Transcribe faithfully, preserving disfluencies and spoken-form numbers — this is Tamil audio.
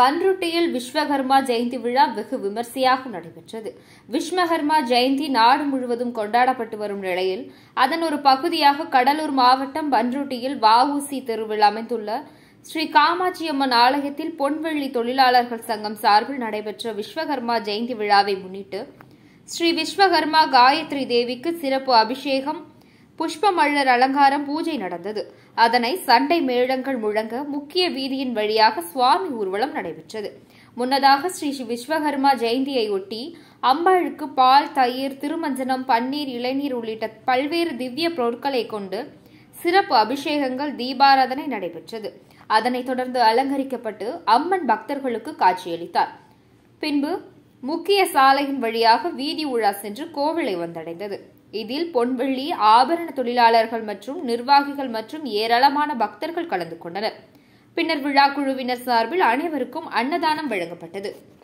பன்ருட்டியில் விஸ்வகர்மா ஜெயந்தி விழா வெகு விமர்சையாக நடைபெற்றது. விஸ்வகர்மா ஜெயந்தி நாடு முழுவதும் கொண்டாடப்பட்டு வரும் நிலையில் அதன் ஒரு பகுதியாக கடலூர் மாவட்டம் பன்ருட்டியில் வஉசி தெருவில் அமைந்துள்ள ஸ்ரீ காமாட்சியம்மன் ஆலயத்தில் பொன்வெள்ளி தொழிலாளர்கள் சங்கம் சார்பில் நடைபெற்ற விஸ்வகர்மா ஜெயந்தி விழாவை முன்னிட்டு ஸ்ரீ விஸ்வகர்மா காயத்ரி தேவிக்கு சிறப்பு அபிஷேகம், புஷ்ப மலர் அலங்காரம், பூஜை நடந்தது. அதனை சண்டை மேளங்கள் முழங்க முக்கிய வீதியின் வழியாக சுவாமி ஊர்வலம் நடைபெற்றது. முன்னதாக ஸ்ரீ விஸ்வகர்மா ஜெயந்தியை ஒட்டி அம்பாளுக்கு பால், தயிர், திருமஞ்சனம், பன்னீர், இளநீர் உள்ளிட்ட பல்வேறு திவ்ய பொருட்களை கொண்டு சிறப்பு அபிஷேகங்கள், தீபாராதனை நடைபெற்றது. அதனைத் தொடர்ந்து அலங்கரிக்கப்பட்டு அம்மன் பக்தர்களுக்கு காட்சியளித்தார். பின்பு முக்கிய சாலையின் வழியாக வீதி உலா சென்று கோவிலை வந்தடைந்தது. இதில் பொன்வெள்ளி ஆபரண தொழிலாளர்கள் மற்றும் நிர்வாகிகள் மற்றும் ஏராளமான பக்தர்கள் கலந்து கொண்டனர். பின்னர் விழா குழுவினர் சார்பில் அனைவருக்கும் அன்னதானம் வழங்கப்பட்டது.